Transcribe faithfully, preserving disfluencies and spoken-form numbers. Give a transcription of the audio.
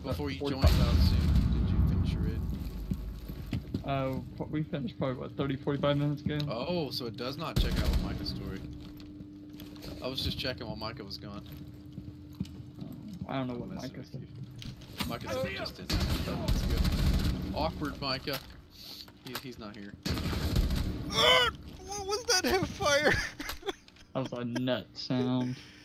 Before you joined, how soon did you finish your raid? Uh, we finished probably, what, thirty, forty-five minutes ago? Oh, so it does not check out with Micah's story. I was just checking while Micah was gone. I don't know I'm what messing Micah with said. you. Micah's just in. That's good. Awkward Micah. He, he's not here. Uh, what was that hipfire? That was a nut sound.